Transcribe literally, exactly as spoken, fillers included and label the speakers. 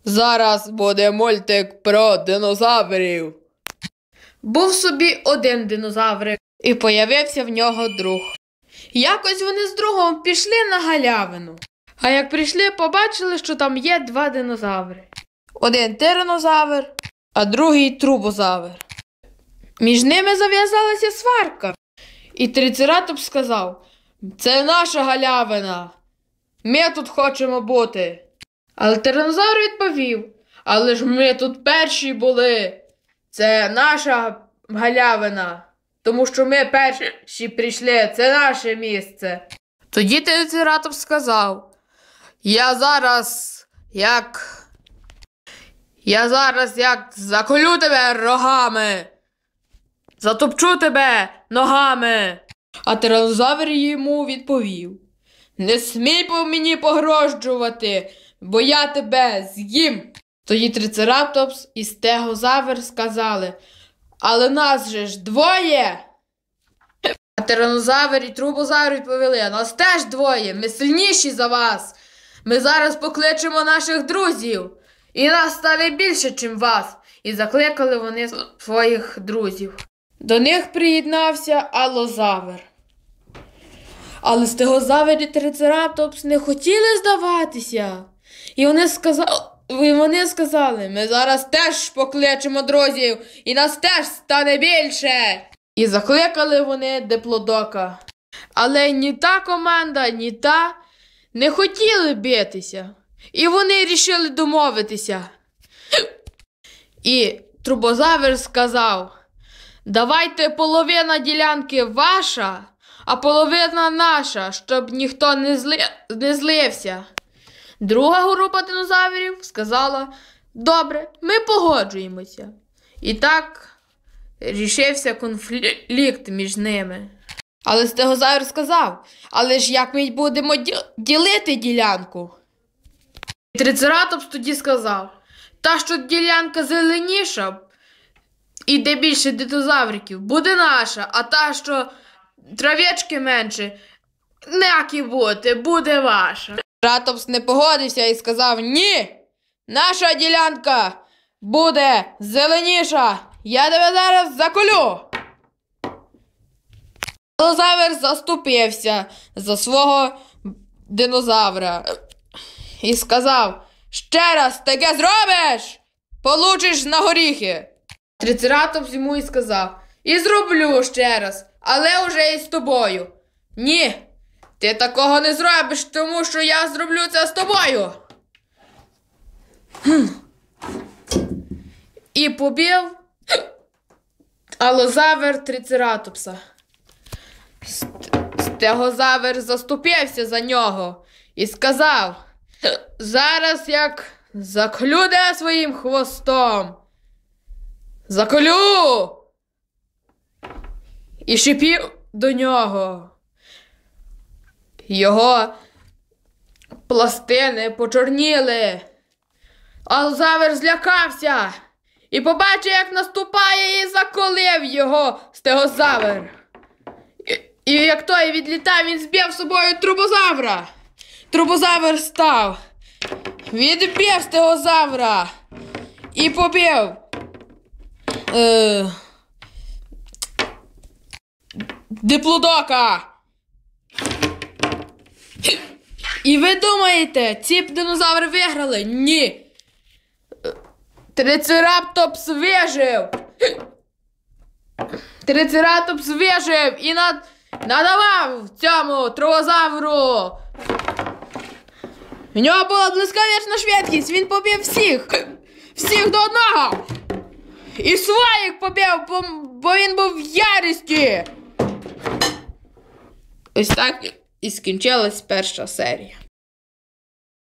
Speaker 1: Зараз буде мультик про динозаврів. Був собі один динозаврик, і появився в нього друг. Якось вони з другом пішли на галявину. А як прийшли, побачили, що там є два динозаври. Один тиранозавр, а другий трубозавр. Між ними зав'язалася сварка. І трицератопс сказав: «Це наша галявина. Ми тут хочемо бути». Але тиранозавр відповів: «Але ж ми тут перші були. Це наша галявина. Тому що ми перші прийшли. Це наше місце». Тоді трицератопс сказав: «Я зараз, як... Я зараз, як заколю тебе рогами. Затопчу тебе ногами». А тиранозавр йому відповів: «Не смій по мені погрожувати, бо я тебе з'їм». Тоді трицератопс і стегозавр сказали: «Але нас же ж двоє». А тиранозавр і трубозавр відповіли: «А нас теж двоє, ми сильніші за вас. Ми зараз покличемо наших друзів, і нас стане більше, чим вас». І закликали вони своїх друзів. До них приєднався алозавр. Але стегозавр і трицератопс не хотіли здаватися. І вони сказали, і вони сказали: «Ми зараз теж покличемо друзів, і нас теж стане більше». І закликали вони диплодока. Але ні та команда, ні та не хотіли битися. І вони рішили домовитися. І трубозавр сказав: «Давайте половина ділянки ваша, а половина наша, щоб ніхто не, зли... не злився». Друга група динозаврів сказала: «Добре, ми погоджуємося». І так рішився конфлікт між ними. Але стегозавр сказав: «Але ж як ми будемо ділити ділянку?» Трицератопс тоді сказав: «Та, що ділянка зеленіша, і де більше динозавриків, буде наша, а та, що травички менше, ніякі бути, буде ваша». Трицератопс не погодився і сказав: «Ні, наша ділянка буде зеленіша, я тебе зараз заколю». Алозавр заступився за свого динозавра і сказав: «Ще раз таке зробиш, получиш на горіхи». Трицератопс йому і сказав: «І зроблю ще раз, але вже із тобою». «Ні, ти такого не зробиш, тому що я зроблю це з тобою». Хм. І побив алозавр трицератопса. Стегозавр заступився за нього і сказав: «Зараз як заколю тебе своїм хвостом. Заколю!» І шипів до нього. Його пластини почорніли. Алозавр злякався і побачив, як наступає, і заколив його стегозавр. І, і як той відлітав, він збив з собою трубозавра. Трубозавр став, відбив стегозавра і побив е, диплодока. І ви думаєте, ці динозаври виграли? Ні. Трицератопс вижив. Трицератопс вижив і над... надавав цьому трубозавру. В нього була блискавична швидкість, він побив всіх. Всіх до одного. І своїх побив, бо, бо він був в ярості. Ось так і скінчилась перша серія.